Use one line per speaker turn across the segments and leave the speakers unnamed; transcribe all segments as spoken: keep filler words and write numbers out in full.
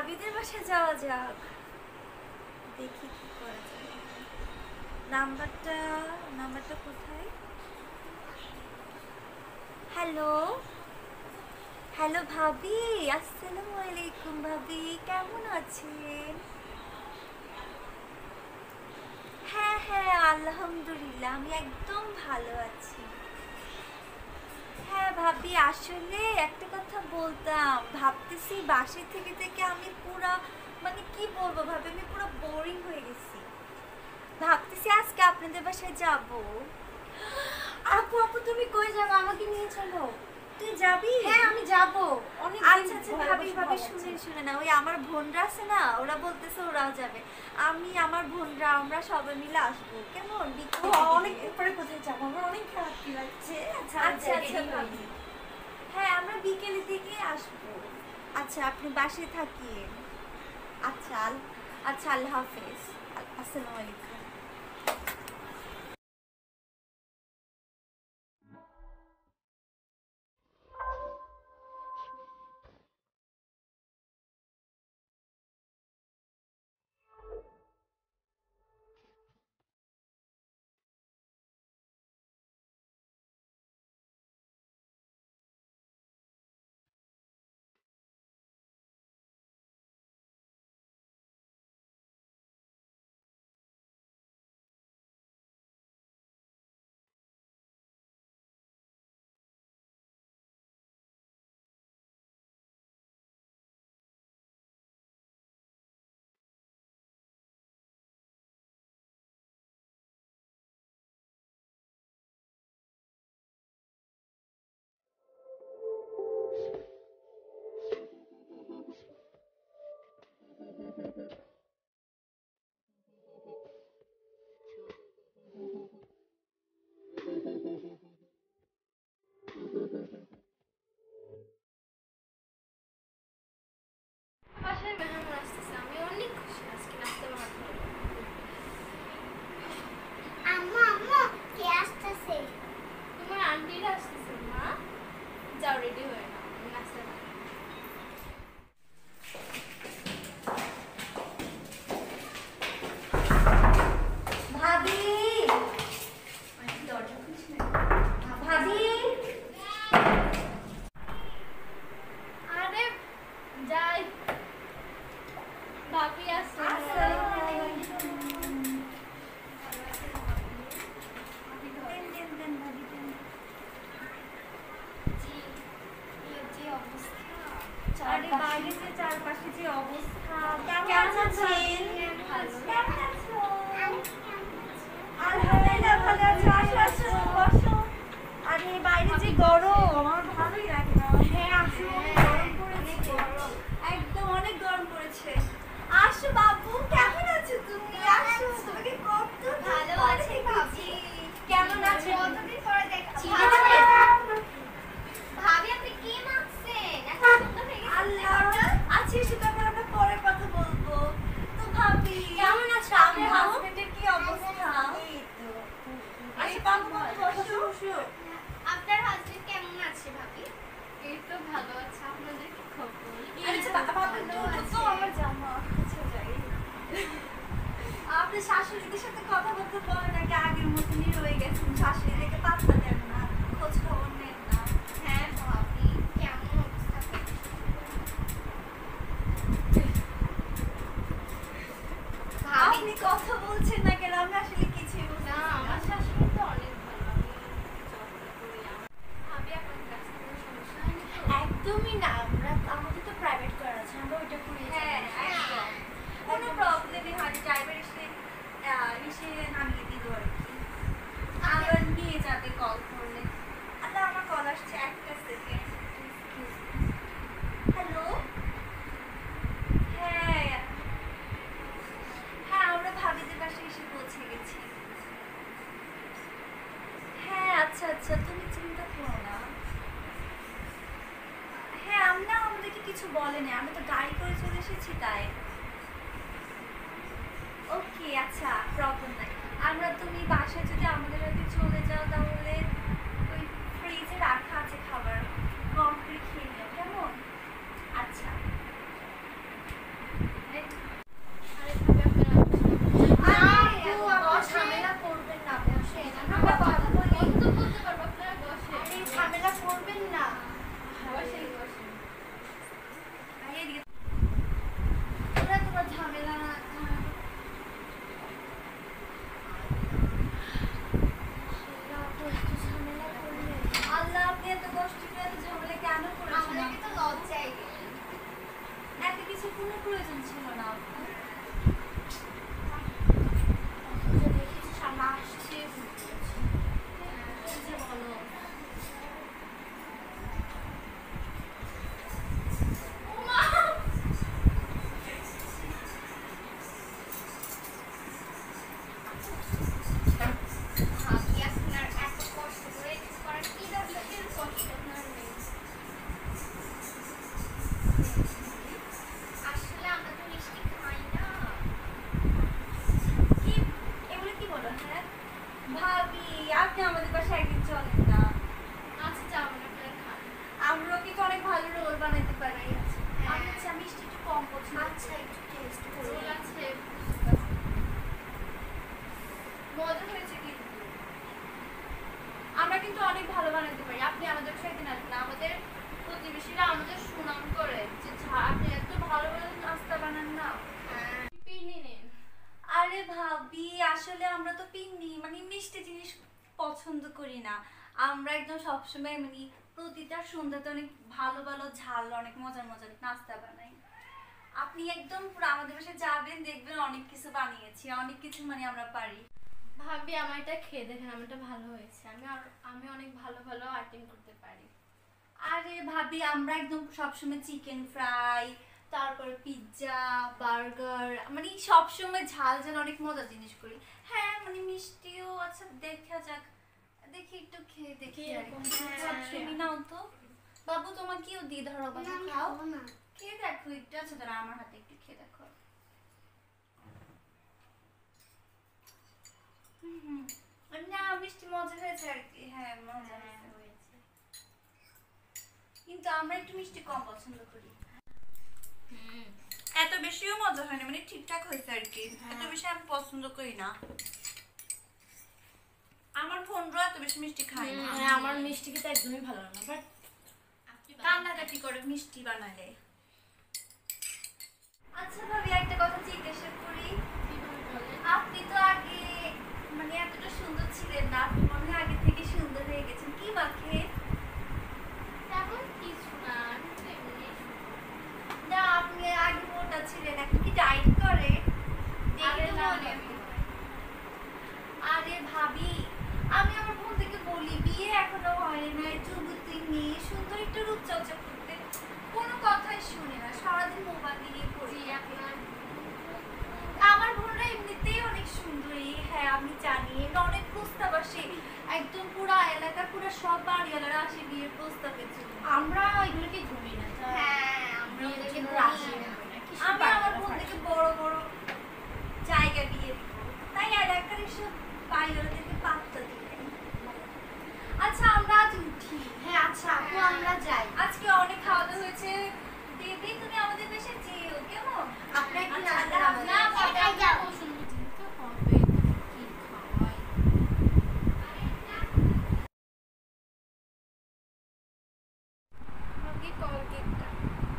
ভাবিদের বাসায় যাওয়া যাক, দেখি কি করা যায়। নাম্বারটা নাম্বারটা কোথায়? হ্যালো হ্যালো ভাবি, আসসালামু আলাইকুম। ভাবি কেমন আছেন? হ্যাঁ হ্যাঁ আলহামদুলিল্লাহ, আমি একদম ভালো আছি। হ্যাঁ ভাবি, আসলে একটা কথা বলতাম, ভাবতেছি বাসে থেকে থেকে আমি পুরা মানে কি বলবো ভাবি, আমি পুরো বোরিং হয়ে গেছি। ভাবতেছি আজকে আপনাদের বাসায় যাব।
আপু আপু তুমি কই যাবে? আমাকে নিয়ে চলো।
তুই যাবি?
হ্যাঁ আমি যাব। অনেক
আচ্ছা আচ্ছা ভাবি ভাবি শুনে শুনে না, ওই আমার বোনরা আছে না, ওরা বলতেছে ওরাও যাবে। আমি আমার বোনরা আমরা সবাই মিলে আসবো, কেমন?
অনেক পরে কোথায় যাবো? আমার অনেক খারাপ লাগছে।
আচ্ছা আচ্ছা আচ্ছা ভাবি, হ্যাঁ আমরা বিকেলের দিকে আসবো। আচ্ছা আপনি বাসায় থাকিয়েন। আচ্ছা আল- আচ্ছা আল্লাহ হাফেজ। আ- আসসালামু আলাইকুম।
বাসায় মেহমান আসতেছে, আমি অনেক খুশি আজকে নাচতে পারবো।
আম্মু আম্মু কে আসতেছে?
তোমার আন্টিরা আসতেছে মা, যাও রেডি হয়ে নাও, আমি নাচতে পারবো।
ভাবি দরজা খুলছি না। ভাবি
আরে যাই, ভাবি আসছে।
আসসালামু আলাইকুম। দেন, দেন, দেন, ভাবি, দেন।
জি, এই যে অবস্থা,
আরে বাইরে যে চারপাশে যে অবস্থা, কেমন
কেমন
আছেন?
ভালো।
কেমন আছো?
আমি কেমন আছি?
আলহামদুলিল্লাহ ভালো আছি। আসো আসো বসো। আরে বাইরে যে গরম, আমার ভালোই লাগে না। হ্যাঁ আসো, গরম পড়েছে, একদম অনেক গরম পড়েছে। আসো বাবু, কেমন আছো তুমি? আসো, তোমাকে কত
ভালো আছি ভাবি।
কেমন আছো?
কতদিন পরে দেখছি। ভাবি আপনি কি মাখছেন? এত সুন্দর হয়ে গেছে
আল্লাহ, আচ্ছা সেটা আমরা আমরা পরে কথা বলবো। তো ভাবি
কেমন আছো
আপনার
আম্মু?
হাজবেন্ডের কি অবস্থা?
এই তো
আচ্ছা বাবু বাবু বসো বসো।
আপনার হাজবেন্ড কেমন আছে ভাবি? এই তো ভালো আছে, আপনাদের কি খবর?
আচ্ছা বাবু দুটো তো আমার জামা। আচ্ছা যাই। আপনার শাশুড়িদের সাথে কথা বলতে বলে নাকি আগের মতনই রয়ে গেছেন? শাশুড়িদেরকে পাত্তা দেন না, খোঁজ খবর নেন না।
হ্যাঁ ভাবি, কেমন অবস্থা? ভাবি
আপনি কথা বলছেন না কেন? আমি আসলে কিছুই বুঝতে
না, আমার শাশুড়ি তো অনেক ভালো, আমি যত্ন করি আমার। ভাবি আপনার কাছে কোনো সমস্যা হয়নি তো?
একদমই না, আমরা আমাদের তো প্রাইভেট কার আছে, আমরা ওইটা করে
হ্যাঁ, একদম।
কোনো প্রবলেমই হয়নি। ড্রাইভার এসে আহ, এসে নামিয়ে দিল আর কি, আবার নিয়ে যাবে কল করলে। আচ্ছা আমার কল আসছে, একটা সেকেন্ড। হ্যালো, হ্যাঁ হ্যাঁ আমরা ভাবিদের বাসায় এসে পৌঁছে গেছি। হ্যাঁ আচ্ছা আচ্ছা, তুমি চিন্তা করো না। হ্যাঁ আমরা আমাদেরকে কিছু বলেনি, আমি তো গাড়ি করে চলে এসেছি তাই। ওকে আচ্ছা, প্রবলেম নাই। আমরা তুমি বাসায় যদি আমাদের আগে চলে যাও তাহলে ওই ফ্রিজে রাখা আছে খাবার, গরম করে খেয়ে নিও, কেমন? আচ্ছা আসার কোনো প্রয়োজন ছিল না আপু।
দেখেছি সামনে আসছে যে বলো ভাবি আপনার এত কষ্ট করে করার কি দরকার কষ্ট আপনার নেই আসলে আমরা তো মিষ্টি খাই না
কি এগুলো কি বলো? হ্যাঁ ভাবি, আপনি আমাদের বাসায় একদিন চলেন না।
আচ্ছা যাও না আপনার খান
আমরা কিন্তু অনেক ভালো রোল বানাইতে পারি।
হ্যাঁ।
আচ্ছা মিষ্টি একটু কম পছন্দ।
আচ্ছা একটু টেস্ট
করুন।
রোল আছে মজা হয়েছে কিন্তু আমরা কিন্তু অনেক ভালো বানাতে পারি আপনি আমাদের বাসায় একদিন আসবেন আমাদের প্রতিবেশীরা আমাদের সুনাম করে যে ঝা- আপনি এত ভালো ভালো নাস্তা বানান না পিনি নেন
আরে ভাবি, আসলে আমরা তো পিন্নি মানে মিষ্টি জিনিস পছন্দ করি না। আমরা একদম সবসময় মানে প্রতিটা সন্ধ্যাতে অনেক ভালো ভালো ঝাল অনেক মজার মজার নাস্তা বানাই। আপনি একদম পুরো আমাদের বাসায় যাবেন, দেখবেন অনেক কিছু বানিয়েছি, অনেক কিছু মানে আমরা পারি।
ভাবি আমার এটা খেয়ে দেখেন আমার এটা ভালো হয়েছে আমি আর- আমি অনেক ভালো ভালো আইটেম করতে পারি
আরে ভাবি, আমরা একদম সবসময় চিকেন ফ্রাই, তারপর পিৎজা, বার্গার, মানে সবসময় ঝাল ঝাল অনেক মজার জিনিস করি। হ্যাঁ মানে মিষ্টিও আচ্ছা দেখা যাক, দেখি একটু খেয়ে দেখি আর কি।
কিরকম?
আচ্ছা, তুমি নাও তো বাবু, তোমাকেও দি, ধরো বাবু
না, আমি
খাও,
খাবো না।
খেয়ে দেখো একটু। আচ্ছা ধরো আমার হাতে একটু খেয়ে দেখো। হুম হুম, না মিষ্টি মজা হয়েছে আর কি। হ্যাঁ মজা হয়েছে, কিন্তু আমরা একটু মিষ্টি কম পছন্দ করি। এত বেশিও মজা হয় না, মানে ঠিকঠাক হয়েছে আর কি। এত বেশি আমি পছন্দ করি না। আমার বোনরা এত বেশি মিষ্টি খায় না।
হ্যাঁ আমার মিষ্টি খেতে একদমই ভালো না বাট
কান্নাকাটি করে মিষ্টি বানালে। আচ্ছা ভাবি, একটা কথা জিজ্ঞাসা করি, আপনি তো আগে মানে এতটা সুন্দর ছিলেন না, আপনি মনে হয় আগে থেকে সুন্দর হয়ে গেছেন। কি মাখে?
তেমন কিছু না আমি তো এমনি
না আপনি আগে মোটা ছিলেন, এখন কি ডায়েট করে? দেখে
আরে
তো
না,
মনে
আমি
হয়। আরে ভাবি, আমি আমার বোন থেকে বলি বিয়ে এখনো হয় না, যুবতী মেয়ে সুন্দর একটু রূপচর্চা করতে, কোনো কথাই শুনে না, সারাদিন মোবাইল নিয়ে পড়ি।
জি আপনার
আমার বোনরা এমনিতেই অনেক সুন্দরী। হ্যাঁ আমি জানি, এটা অনেক প্রস্তাব আসে, একদম পুরা এলাকার পুরা সব বাড়িওয়ালারা আসে বিয়ের প্রস্তাবের জন্য।
আমরা এগুলোকে ঘুমি না
হ্যাঁ
আমরা এদেরকে
জন্য
রাশি
আসি
না
না।
কি
আমি আমার বোন থেকে বড় বড় জায়গা বিয়ে দিব, তাই এলাকার এসব বাড়িওয়ালাদেরকে পাত্তা দিই না। আচ্ছা আমরা আজ উঠি।
হ্যাঁ আচ্ছা আপু আমরা যাই
আজকে অনেক খাওয়া দাওয়া হয়েছে, দিদি তুমি আমাদের দেশে যেও কেমন?
আপনার একটু
আচ্ছা,
নাস্তা
আল্লাহ
না
হাফেজ।
কবে
একাই যাও।
পছন্দ দিতে হবে কি খাওয়াই ভাবি কলকেটটা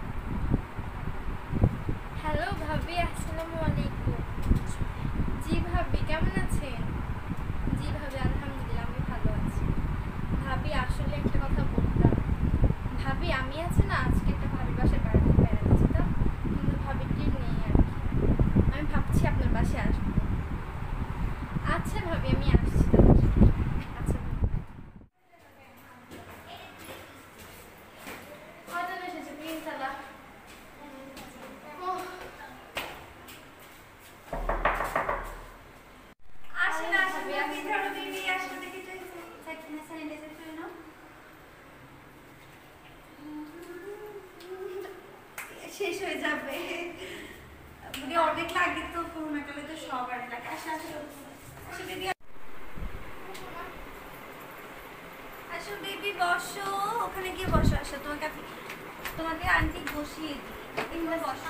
হ্যালো ভাবি আসসালামু আলাইকুম জি ভাবি কেমন আছেন জি ভাবি আলহামদুলিল্লাহ আমি ভালো আছি ভাবি আসলে একটা কথা বলতাম ভাবি আমি আছে না আজকে একটা ভাবির বাসায় বেড়াতে বেড়াচ্ছি তো কিন্তু ভাবিটি নেই আর কি আমি ভাবছি আপনার বাসায় আসবো আচ্ছা ভাবি আমি আসছি তাহলে আচ্ছা কত এসেছে প্লিজ দাদা
আসেন আসেন ভাবি, ধরো দিদি আসো, দেখি তো স্যানিটাইজার করে নাও। শেষ হয়ে যাবে, মানে অনেক লাগে তো, করোনা কালে তো সবার লাগে। আসো আসো আসো বেবি, আসো বেবি বসো, ওখানে গিয়ে বসো। আসো তোমাকে আপনি তোমাকে আন্টি বসিয়ে দিই, এখানে বসো।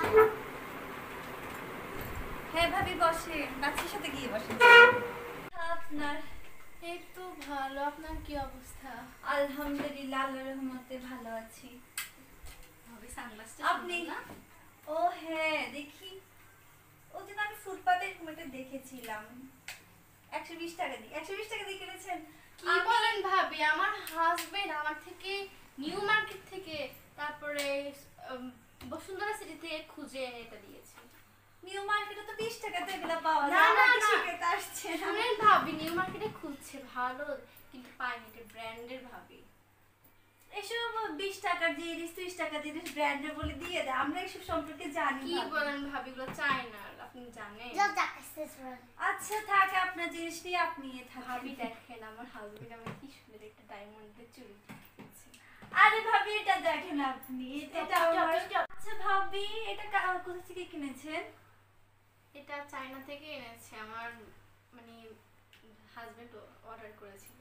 হ্যাঁ ভাবি বসে, বাচ্চার সাথে গিয়ে বসে। আপনার
এই তো ভালো আপনার কি অবস্থা
আলহামদুলিল্লাহ, আল্লাহর রহমতে ভালো আছি।
ভাবি সানগ্লাসটা
আপনি
সুন্দর না
ও হ্যাঁ দেখি, ওই দিন আমি ফুটপাতে এরকম একটা দেখেছিলাম, একশো বিশ টাকা দিয়ে একশো বিশ টাকা দিয়ে কিনেছেন?
কি
আমি-
বলেন ভাবি আমার হাজবেন্ড আমার থেকে নিউ মার্কেট থেকে তারপরে বসুন্ধরা সিটি থেকে খুঁজে এনে এটা দিয়েছি।
নিউ মার্কেটে তো বিশ টাকাতে এগুলো পাওয়া
না,
যায়।
না,
আমাকে
না।
শিখাতে আসছে না।
শুনেন ভাবি নিউ মার্কেটে খুঁজছে ভালো কিন্তু পাইনি, এটা ব্র্যান্ডের ভাবি।
এসব বিশ টাকার জিনিস ত্রিশ টাকার জিনিস ব্র্যান্ডের বলে দিয়ে দেয়, আমরা এসব সম্পর্কে জানি
কি
না।
বলেন ভাবি, এগুলো চাই না, আপনি জানেন।
যা যা শেষ বল
আচ্ছা থাক, আপনার জিনিস নিয়ে আপনি নিয়ে থাকেন।
ভাবি দেখেন আমার হাজবেন্ড আমার কি সুন্দর একটা ডায়মন্ডের চুড়ি দিয়েছে।
আরে ভাবি এটা দেখেন আপনি, এটা
এটা
আমার।
এটা-
আচ্ছা ভাবি এটা কা- কোথা থেকে কিনেছেন?
এটা চায়না থেকে এনেছে, আমার মানে হাজবেন্ড অর্ডার করেছিল।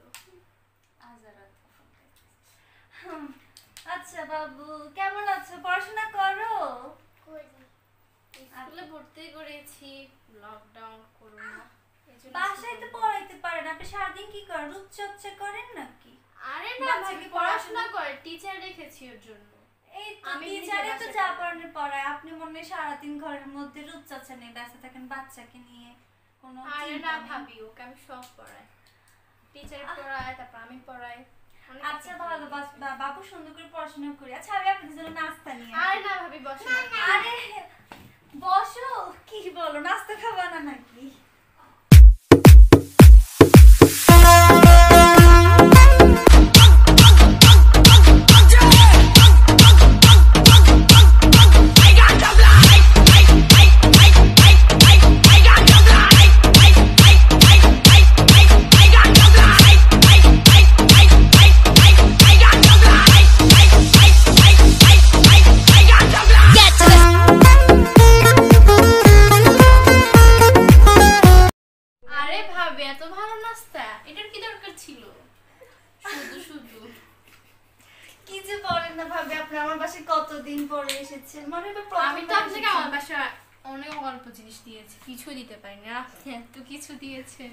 হুম, আচ্ছা বাবু কেমন আছো, পড়াশোনা করো?
কই
স্কুলে ভর্তি করেছি, লকডাউন করোনা এজন্য
বাসায় তো পড়াইতে পারেন, আপনি সারাদিন কি করেন, রূপচর্চা করেন নাকি?
আরে না
বাচ্চাকে
ভাবি
পড়াশোনা
পড়াশোনা করে, টিচার রেখেছি ওর জন্য।
এই তো
আমি নিজে
টিচারে তো
বাসায়
যা
পড়াই।
পড়ানো পড়ায়, আপনি মনে হয় সারাদিন ঘরের মধ্যে রূপচর্চা নিয়ে ব্যস্ত থাকেন, বাচ্চাকে নিয়ে কোনো
আরে
চিন্তা
না
নেই।
ভাবি, ওকে আমি সব পড়াই, টিচার
আহ।
পড়াই, তারপর আমি পড়াই। অনেক
আচ্ছা
কিছু
ভালো,
করি।
বাস- বা- বাবু সুন্দর করে পড়াশোনা করি। আচ্ছা আমি আপনাদের জন্য নাস্তা নিয়ে আসি।
আরে না ভাবি বসো না।
আরে বসো, কি বলো নাস্তা খাবা না নাকি?
আরে ভাবি এত ভালো নাস্তা, এটার কি দরকার ছিল? শুধু শুধু
কি যে বলেন না ভাবি, আপনি আমার বাসায় কতদিন পরে এসেছেন, মনে হয় প্রথমবার
আমি তো আপনাকে
এসেছেন।
আমার বাসায় অনেক অল্প জিনিস দিয়েছি, কিছু দিতে পারিনি, আর আপনি এত কিছু দিয়েছেন।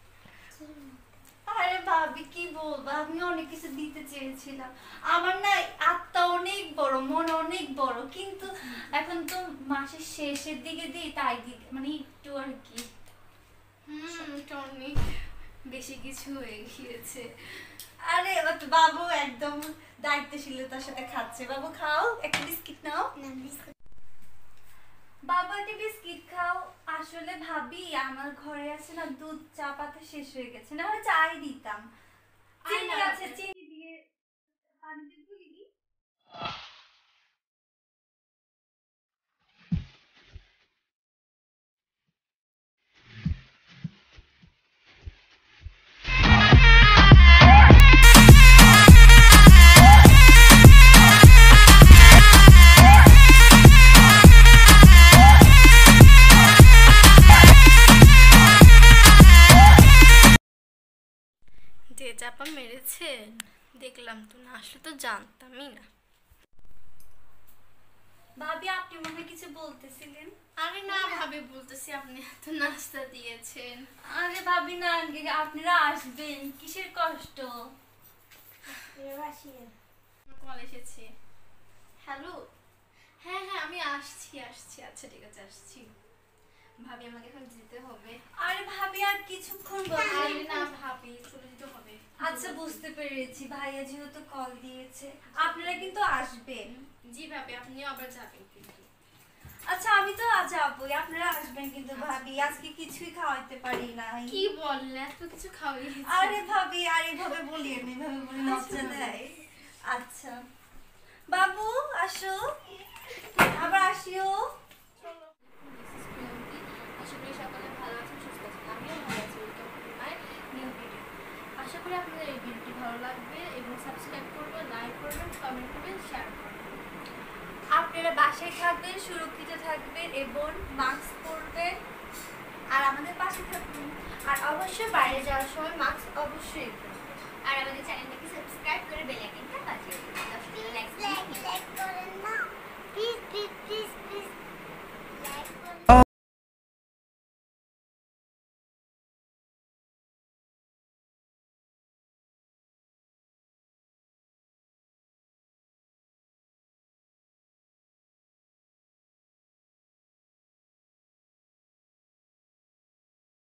আরে ভাবি কি বলবো, আমি অনেক কিছু দিতে চেয়েছিলাম। আমার না আত্মা অনেক বড়, মন অনেক বড়, কিন্তু এখন তো মাসের শেষের দিকে দিই, তাই দিকে মানে একটু আর কি।
হুম এটা অনেক বেশি কিছু হয়ে গিয়েছে।
আরে ও তো বাবু একদম দায়িত্বশীলতার সাথে খাচ্ছে। বাবু খাও, একটা বিস্কিট নাও।
না বিস্কুট
বাবু একটা বিস্কিট খাও। আসলে ভাবি আমার ঘরে আছে না দুধ, চা পাতা শেষ হয়ে গেছে, না হলে চাই দিতাম। চিনি
না,
আছে,
না।
চিনি দিয়ে পানিতে গুলি দিই।
যে চাপা মেরেছেন দেখলাম তো, না আসলে তো জানতামই না।
ভাবি আপনি মনে হয় কিছু বলতেছিলেন?
আরে না ভাবি বলতেছি, আপনি এত নাস্তা দিয়েছেন।
আরে ভাবি না, আপনারা আসবেন, কিসের কষ্ট?
রেবাসিয়ে
কল এসেছে। হ্যালো, হ্যাঁ হ্যাঁ আমি আসছি আসছি আচ্ছা ঠিক আছে আসছি। ভাবি আমাকে এখন যেতে হবে।
আরে ভাবি আর কিছুক্ষণ
আরে
বসেন।
না ভাবি চলে যেতে হবে।
আচ্ছা বুঝতে পেরেছি, ভাইয়া যেহেতু কল দিয়েছে, আপনারা কিন্তু আসবেন।
জি ভাবি আপনিও আবার যাবেন কিন্তু।
আচ্ছা আমি তো আজ যাবই, আপনারা আসবেন কিন্তু ভাবি, আজকে কিছুই খাওয়াইতে পারি নাই।
কি বললেন, এত কিছু খাওয়াইয়েছি।
আরে ভাবি আর এইভাবে বলিয়েন, এইভাবে বলে লজ্জা দেয়। আচ্ছা বাবু আসো, আবার আসিও।
আশা করি সকালে ভালো আছেন, সুস্থ আছেন, আমিও ভালো আছি। Welcome to my new video. আশা করি আপনাদের এই ভিডিওটি ভালো লাগবে এবং সাবস্ক্রাইব করবেন, লাইক করবেন, কমেন্ট করবেন, শেয়ার করবেন।
আপনারা বাসায় থাকবেন, সুরক্ষিত থাকবেন এবং মাস্ক পরবেন আর আমাদের পাশে থাকবেন।
আর অবশ্যই বাইরে যাওয়ার সময় মাস্ক অবশ্যই